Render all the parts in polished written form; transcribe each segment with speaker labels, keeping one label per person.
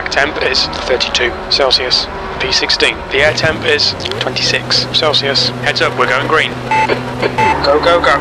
Speaker 1: track temp is 32 Celsius. P16. The air temp is 26 Celsius. Heads up, we're going green. Go, go, go.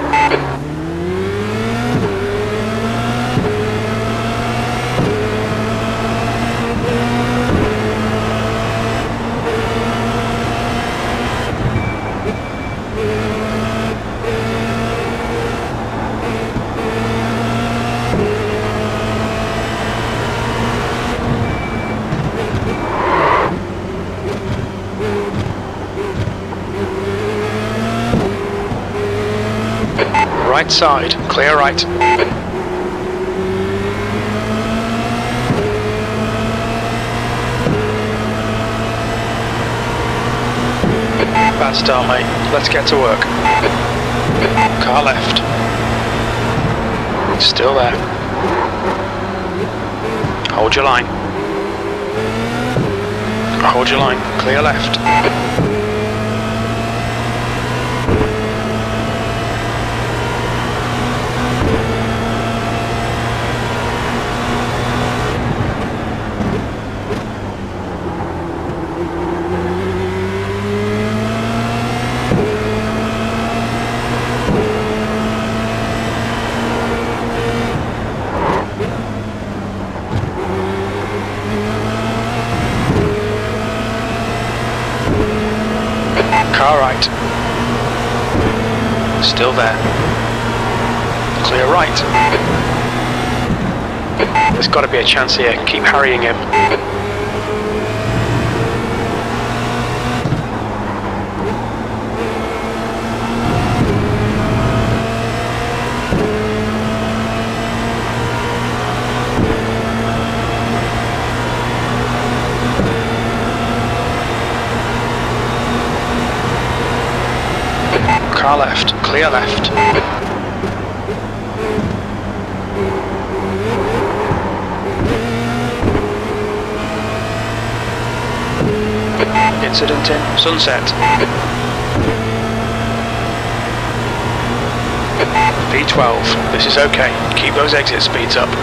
Speaker 1: Right side, clear right. Bad start, mate. Let's get to work. Car left. Still there. Hold your line. Hold your line. Clear left. Car right. Still there. Clear right. There's got to be a chance here. Keep harrying him. Car left, clear left. Incident in sunset. V12, this is okay. Keep those exit speeds up.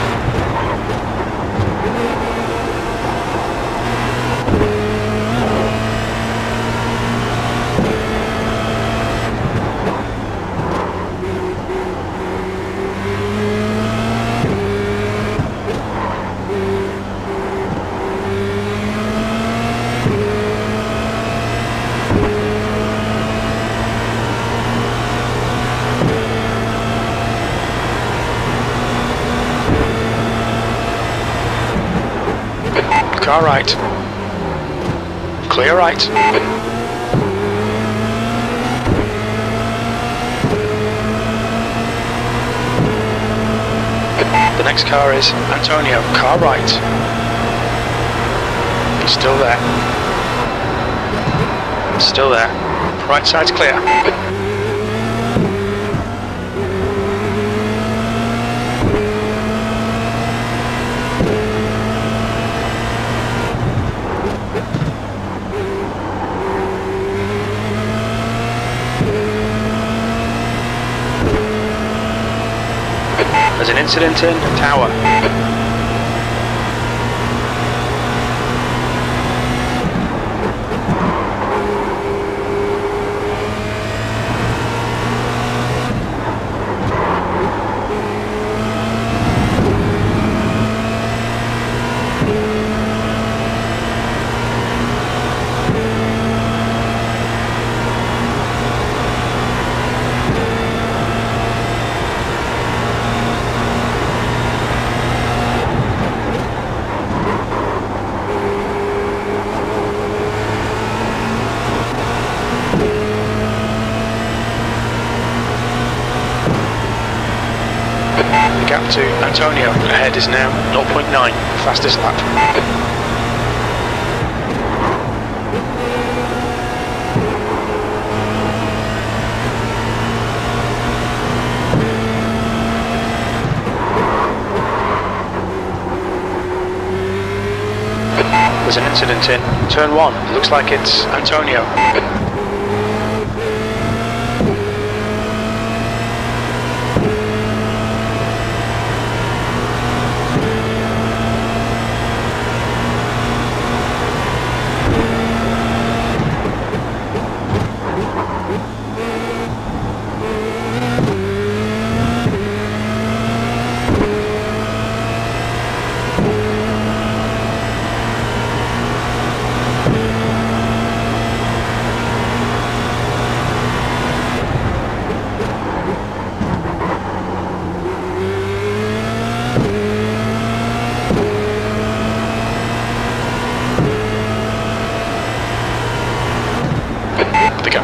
Speaker 1: Car right. Clear right. The next car is Antonio. Car right. He's still there. Still there. Right side's clear. There's an incident in tower. The gap to Antonio ahead is now 0.9, fastest lap. There's an incident in turn 1, looks like it's Antonio.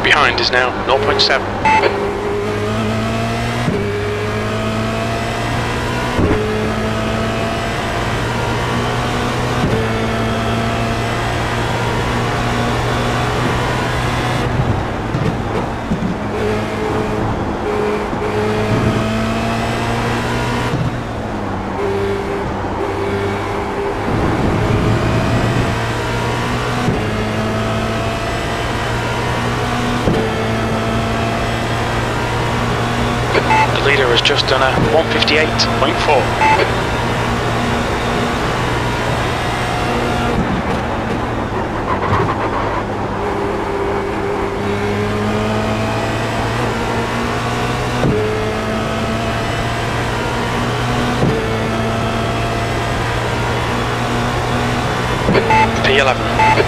Speaker 1: gap behind is now 0.7. The leader has just done a 158.4. P11.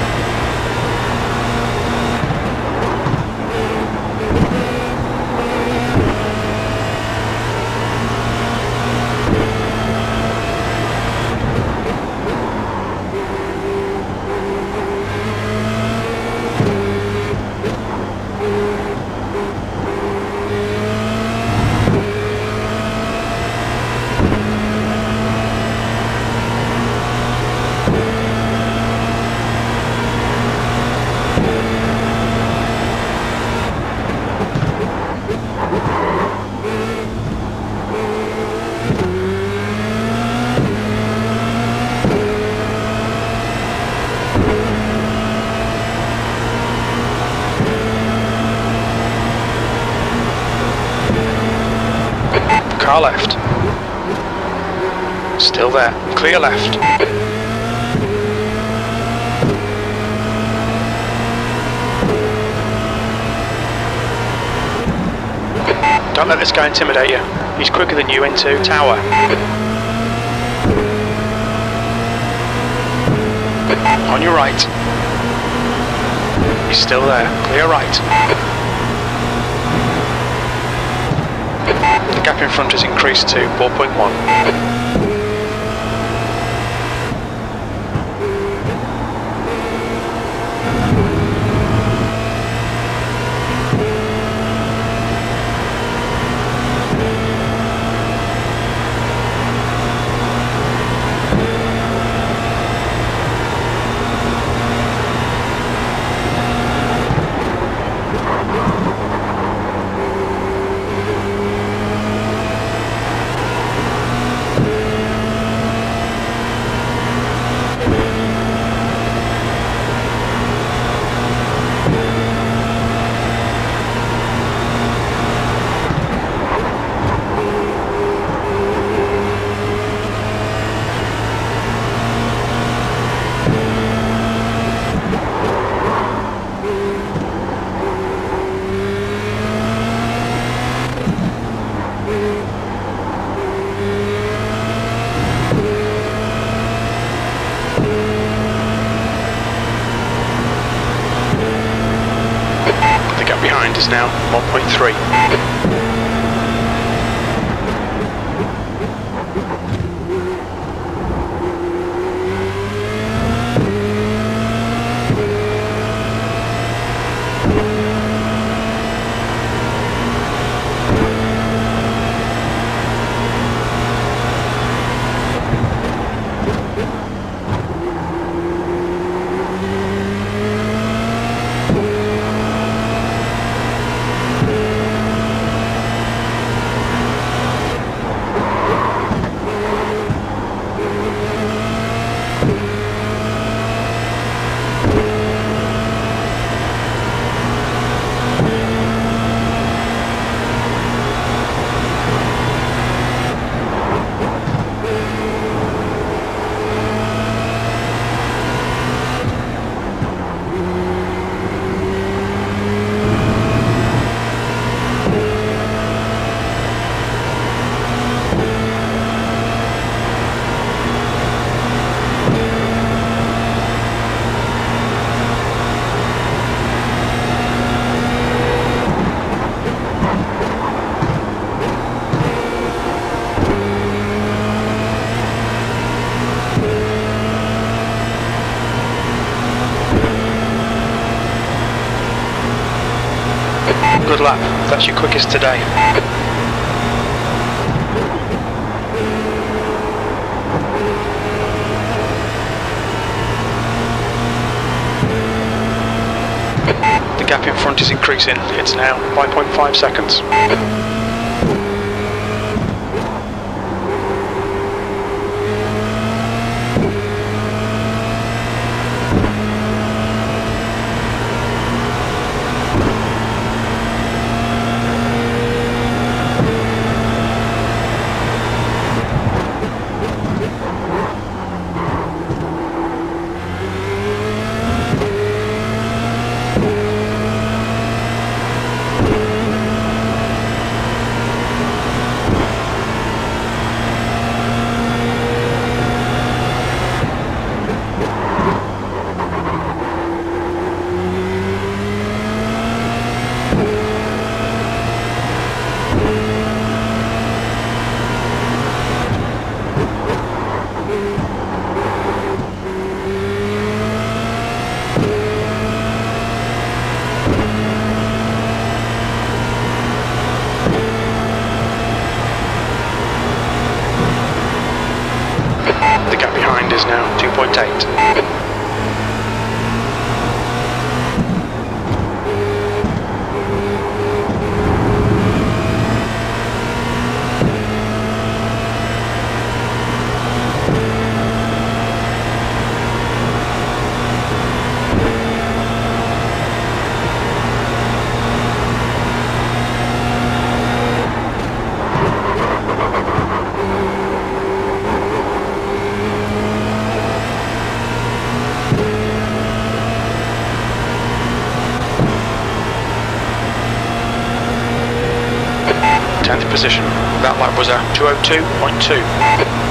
Speaker 1: Car left. Still there. Clear left. Don't let this guy intimidate you. He's quicker than you into tower. On your right. He's still there. Clear right. The gap in front has increased to 4.1. The gap behind is now 1.3. good lap. That's your quickest today. The gap in front is increasing. It's now 5.5 seconds. The gap behind is now 2.8. Position. That lap was a 2:02.2.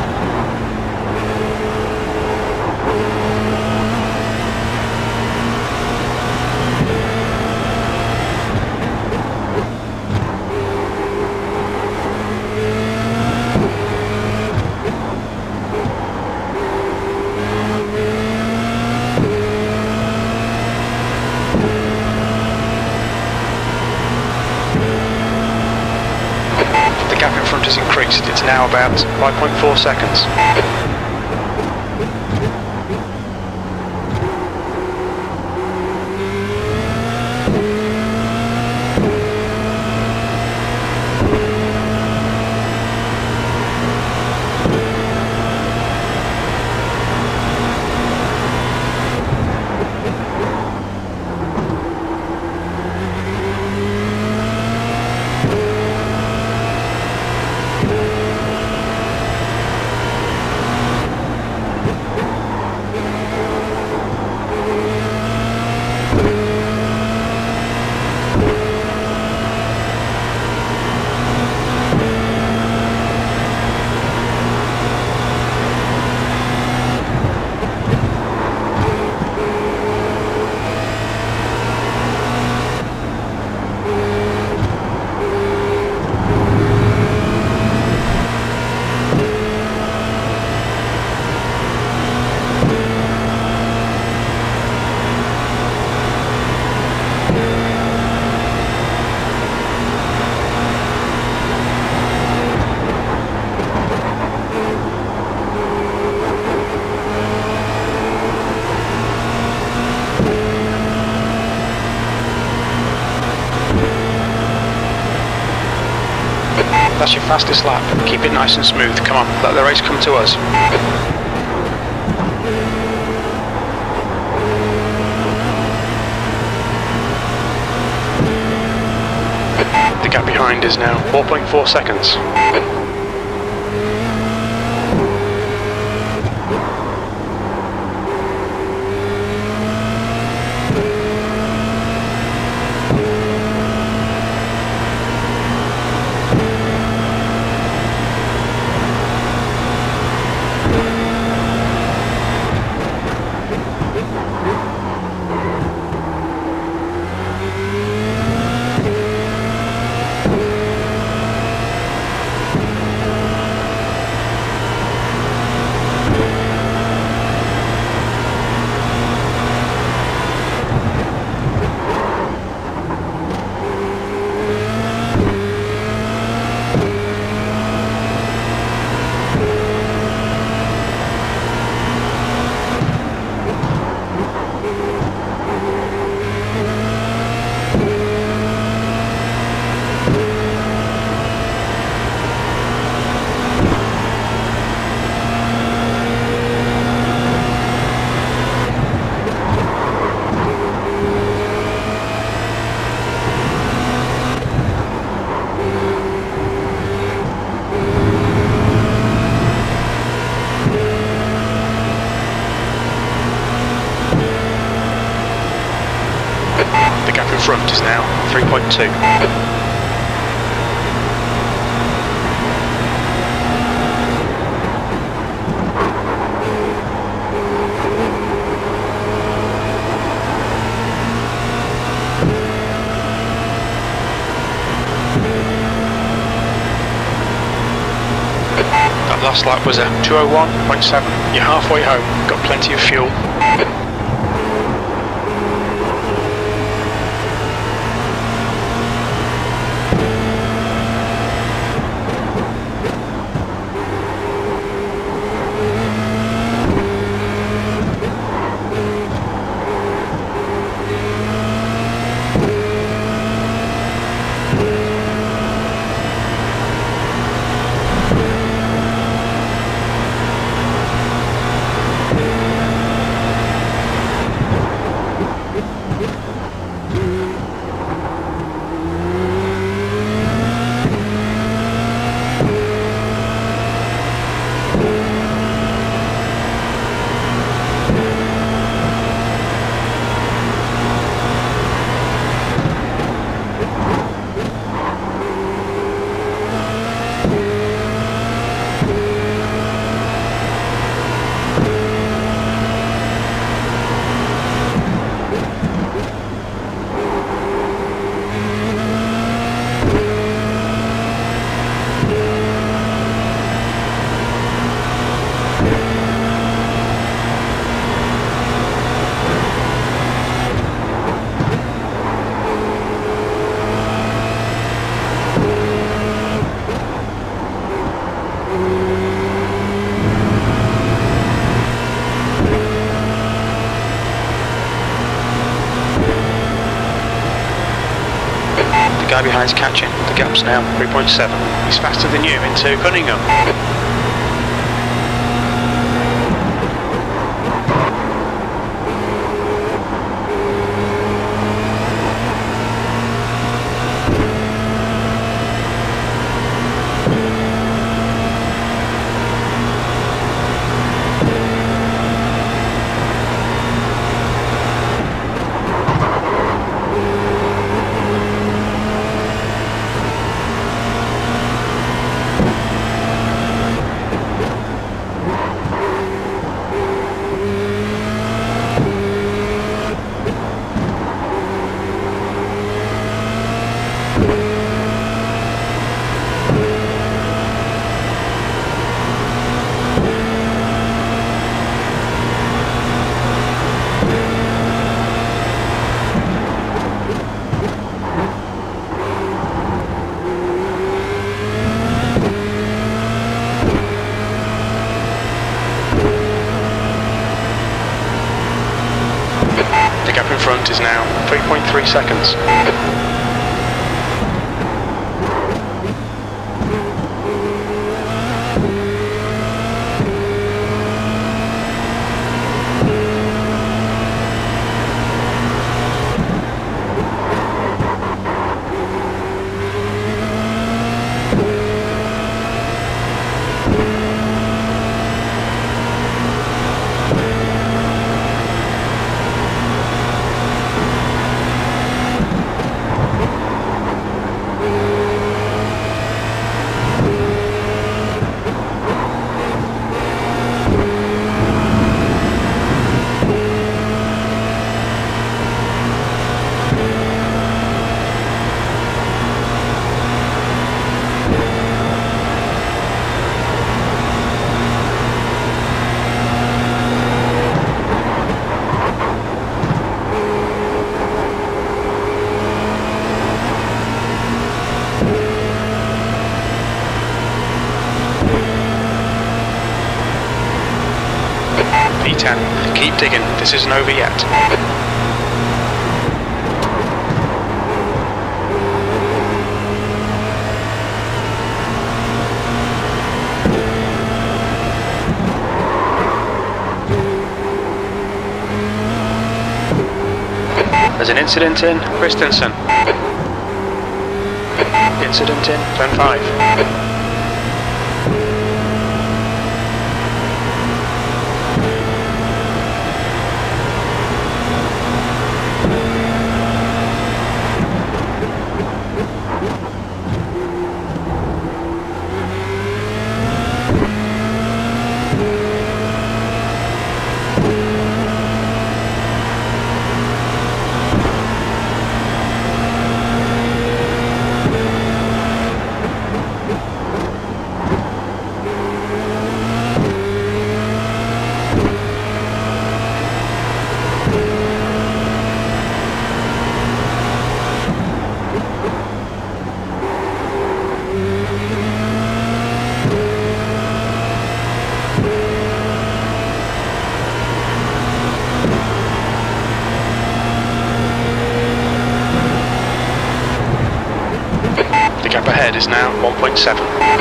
Speaker 1: The gap in front has increased. It's now about 5.4 seconds. That's your fastest lap. Keep it nice and smooth. Come on, let the race come to us. The gap behind is now 4.4 seconds. The gap in front is now 3.2. That last lap was a 2:01.7. You're halfway home, got plenty of fuel. The guy behind's catching. The gap's now 3.7. He's faster than you into Cunningham. The gap in front is now 3.3 seconds. P10, keep digging, this isn't over yet. There's an incident in Christensen. Incident in Turn 5. ahead is now 1.7.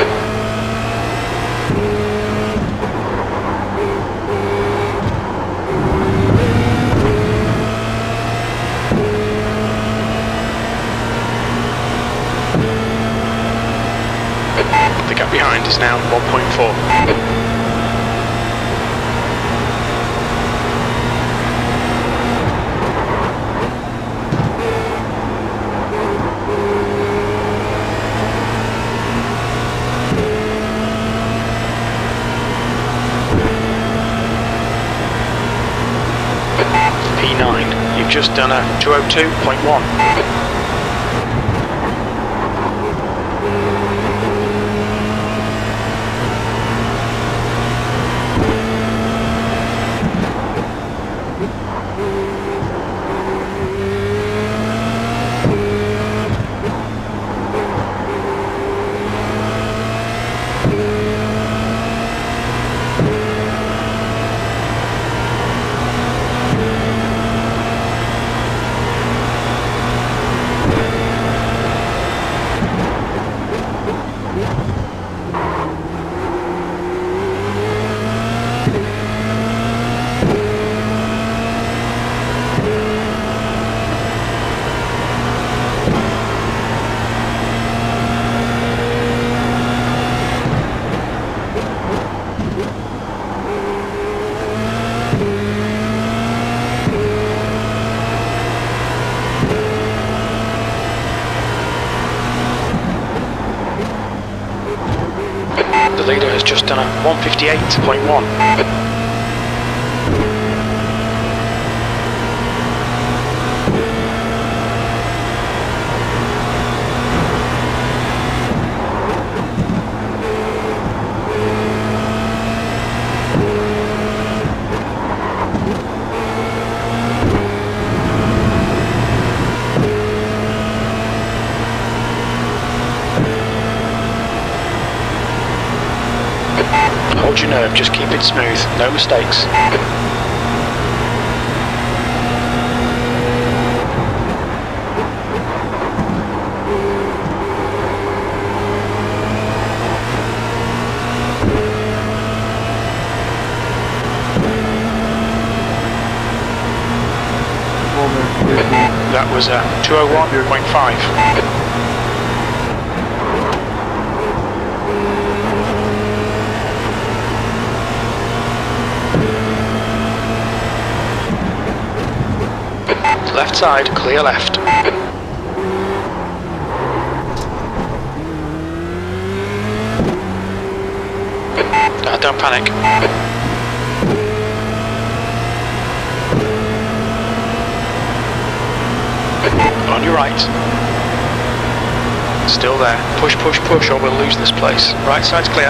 Speaker 1: The gap behind is now 1.4. P9, you've just done a 202.1. The leader has just done a 158.1. Hold your nerve, just keep it smooth, no mistakes. That was a 201.5. Left side, clear left. Don't panic. On your right. Still there. Push, push, push, or we'll lose this place. Right side's clear.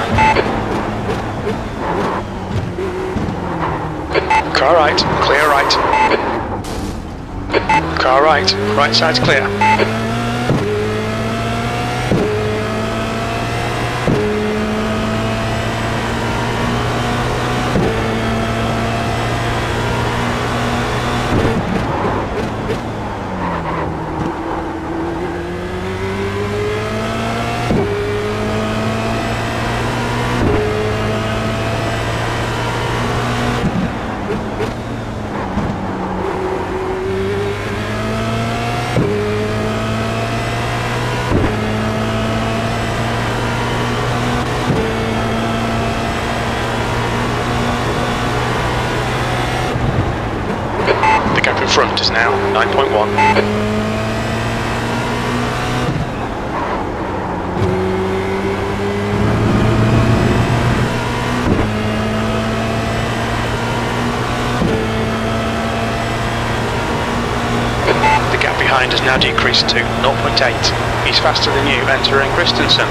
Speaker 1: Car right, clear right. Car right, right side's clear. In front is now 9.1. The gap behind has now decreased to 0.8. He's faster than you entering Christensen.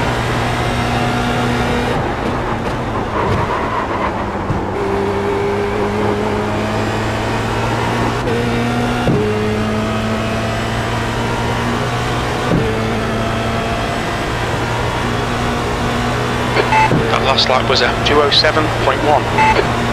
Speaker 1: Last lap was a 207.1.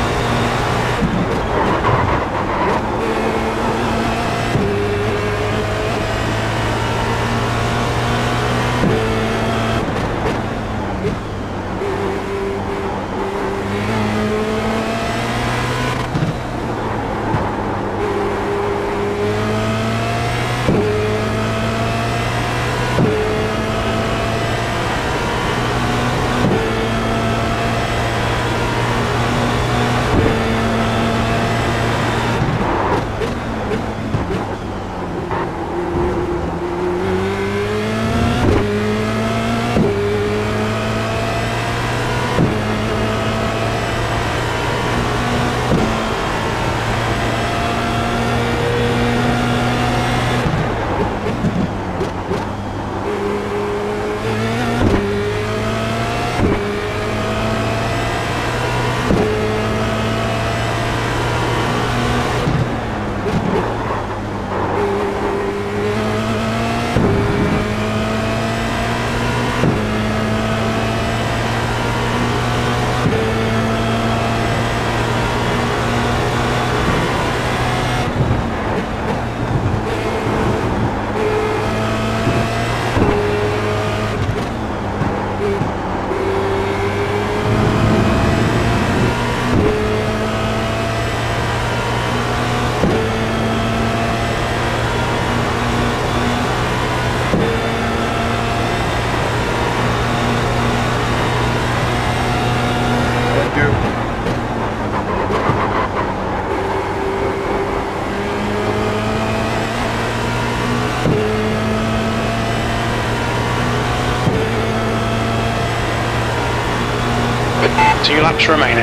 Speaker 1: 2 laps remaining.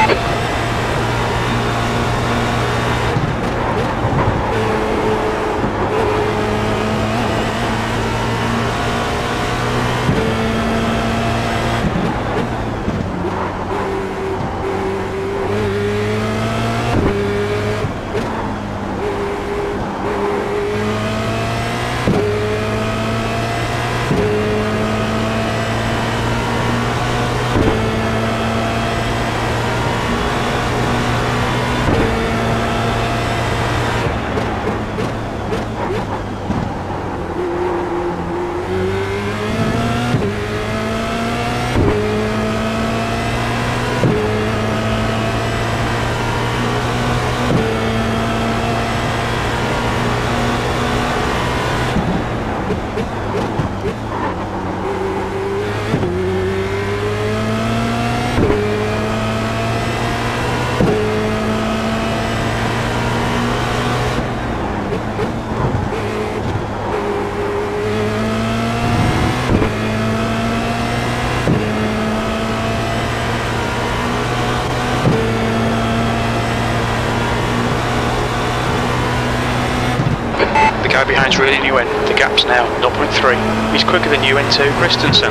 Speaker 1: The guy behind's reeling you in. The gap's now 0.3. He's quicker than you into Christensen.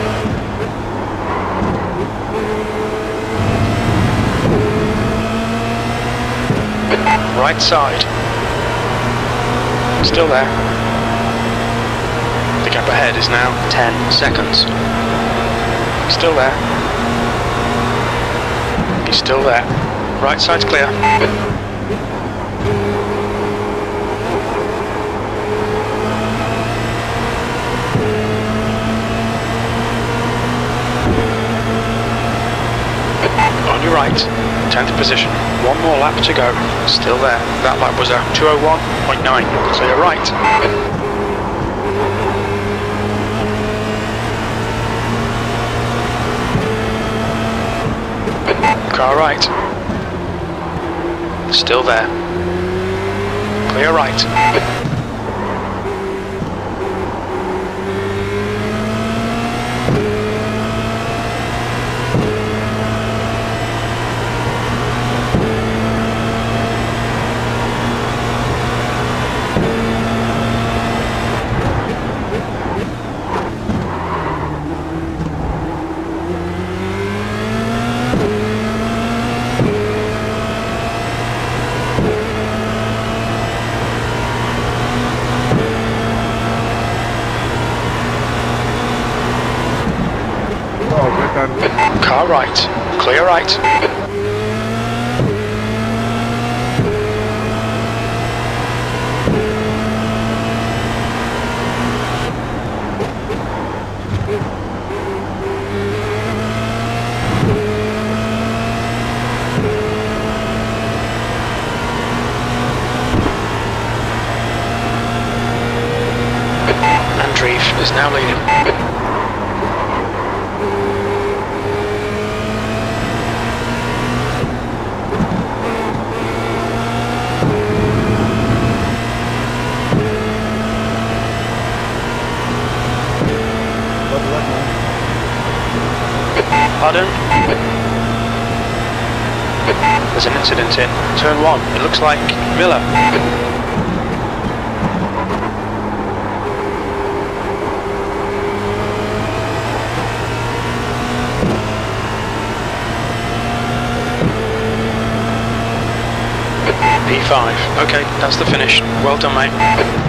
Speaker 1: Right side. Still there. The gap ahead is now 10 seconds. Still there. He's still there. Right side's clear. On your right, 10th position, 1 more lap to go, still there. That lap was a 2:01.9, so you're right. Car right, still there. Clear right. Car right, clear right. Andreev is now leading. Pardon? There's an incident in turn 1. It looks like Miller. P5. Okay, that's the finish. Well done, mate.